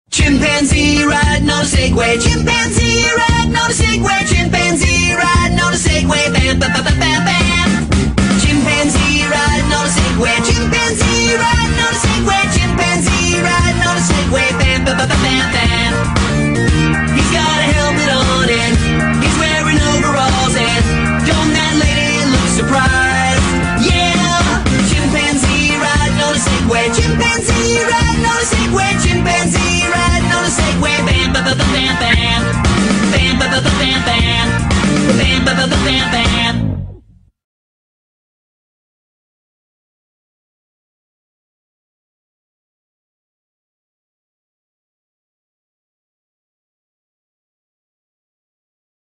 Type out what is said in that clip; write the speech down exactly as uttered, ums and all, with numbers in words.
Chimpanzee riding on a Segway. Chimpanzee riding on a Segway. Chimpanzee riding on a Segway. Bam, bam, bam, bam, bam.